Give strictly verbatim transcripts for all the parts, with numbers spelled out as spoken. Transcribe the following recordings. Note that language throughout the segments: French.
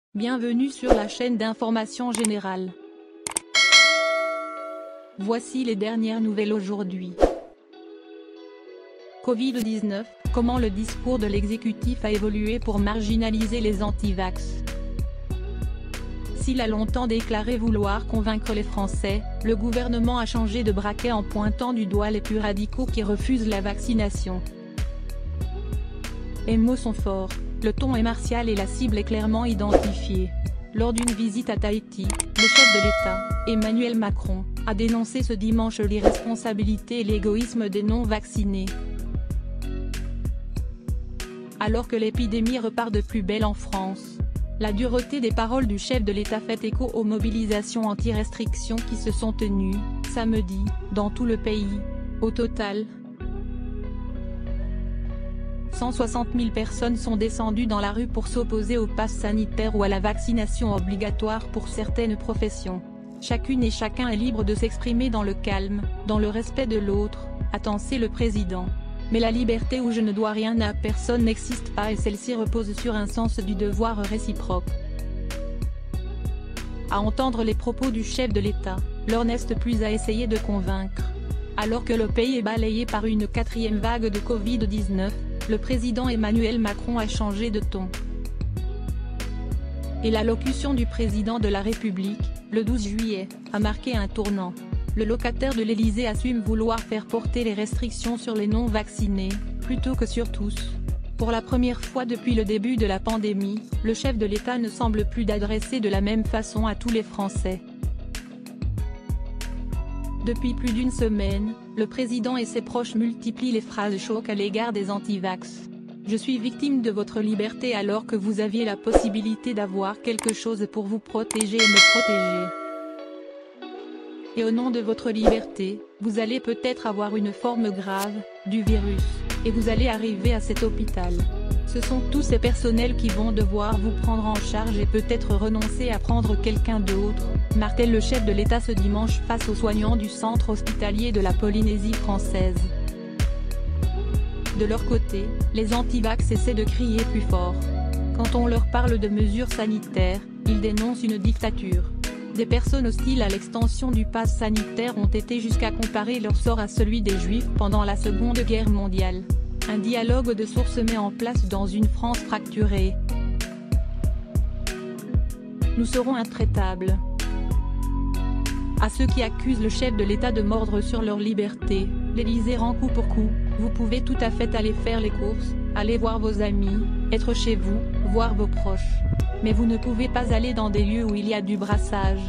Bienvenue sur la chaîne d'information générale. Voici les dernières nouvelles aujourd'hui. Covid dix-neuf, comment le discours de l'exécutif a évolué pour marginaliser les anti-vax. S'il a longtemps déclaré vouloir convaincre les Français, le gouvernement a changé de braquet en pointant du doigt les plus radicaux qui refusent la vaccination. Les mots sont forts, le ton est martial et la cible est clairement identifiée. Lors d'une visite à Tahiti, le chef de l'État, Emmanuel Macron, a dénoncé ce dimanche l'irresponsabilité et l'égoïsme des non-vaccinés. Alors que l'épidémie repart de plus belle en France, la dureté des paroles du chef de l'État fait écho aux mobilisations anti-restrictions qui se sont tenues, samedi, dans tout le pays. Au total, cent soixante mille personnes sont descendues dans la rue pour s'opposer au pass sanitaire ou à la vaccination obligatoire pour certaines professions. Chacune et chacun est libre de s'exprimer dans le calme, dans le respect de l'autre, a tensé le président. Mais la liberté où je ne dois rien à personne n'existe pas et celle-ci repose sur un sens du devoir réciproque. À entendre les propos du chef de l'État, l'heure n'est plus à essayer de convaincre. Alors que le pays est balayé par une quatrième vague de Covid dix-neuf, le président Emmanuel Macron a changé de ton. Et l'allocution du président de la République, le douze juillet, a marqué un tournant. Le locataire de l'Élysée assume vouloir faire porter les restrictions sur les non-vaccinés, plutôt que sur tous. Pour la première fois depuis le début de la pandémie, le chef de l'État ne semble plus d'adresser de la même façon à tous les Français. Depuis plus d'une semaine, le président et ses proches multiplient les phrases chocs à l'égard des anti-vax. Je suis victime de votre liberté alors que vous aviez la possibilité d'avoir quelque chose pour vous protéger et me protéger. Et au nom de votre liberté, vous allez peut-être avoir une forme grave du virus, et vous allez arriver à cet hôpital. Ce sont tous ces personnels qui vont devoir vous prendre en charge et peut-être renoncer à prendre quelqu'un d'autre, martèle le chef de l'État ce dimanche face aux soignants du centre hospitalier de la Polynésie française. De leur côté, les anti-vax essaient de crier plus fort. Quand on leur parle de mesures sanitaires, ils dénoncent une dictature. Des personnes hostiles à l'extension du pass sanitaire ont été jusqu'à comparer leur sort à celui des Juifs pendant la Seconde Guerre mondiale. Un dialogue de sources met en place dans une France fracturée. Nous serons intraitables. À ceux qui accusent le chef de l'État de mordre sur leur liberté, l'Élysée rend coup pour coup, vous pouvez tout à fait aller faire les courses, aller voir vos amis, être chez vous, voir vos proches. Mais vous ne pouvez pas aller dans des lieux où il y a du brassage.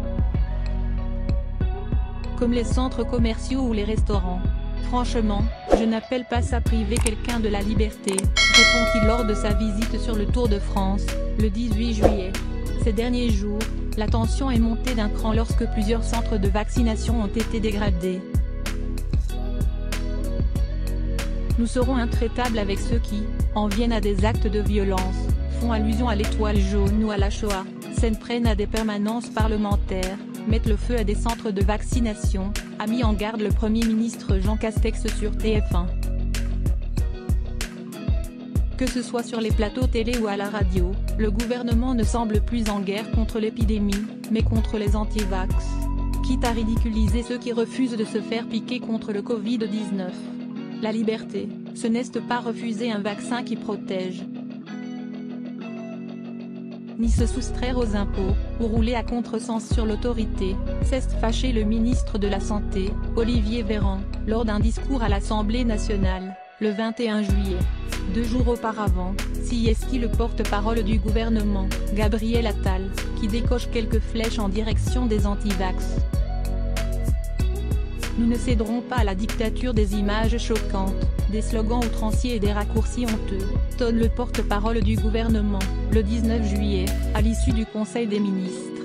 Comme les centres commerciaux ou les restaurants. Franchement, je n'appelle pas ça priver quelqu'un de la liberté, répond-il lors de sa visite sur le Tour de France, le dix-huit juillet. Ces derniers jours, la tension est montée d'un cran lorsque plusieurs centres de vaccination ont été dégradés. Nous serons intraitables avec ceux qui en viennent à des actes de violence, font allusion à l'étoile jaune ou à la Shoah, s'en prennent à des permanences parlementaires, mettent le feu à des centres de vaccination, a mis en garde le Premier ministre Jean Castex sur T F un. Que ce soit sur les plateaux télé ou à la radio, le gouvernement ne semble plus en guerre contre l'épidémie, mais contre les anti-vax. Quitte à ridiculiser ceux qui refusent de se faire piquer contre le Covid dix-neuf. La liberté, ce n'est pas refuser un vaccin qui protège. Ni se soustraire aux impôts, ou rouler à contresens sur l'autorité, s'est fâché le ministre de la Santé, Olivier Véran, lors d'un discours à l'Assemblée nationale, le vingt et un juillet. Deux jours auparavant, Cieski le porte-parole du gouvernement, Gabriel Attal, qui décoche quelques flèches en direction des anti-vax. Nous ne céderons pas à la dictature des images choquantes, des slogans outranciers et des raccourcis honteux, tonne le porte-parole du gouvernement, le dix-neuf juillet, à l'issue du Conseil des ministres.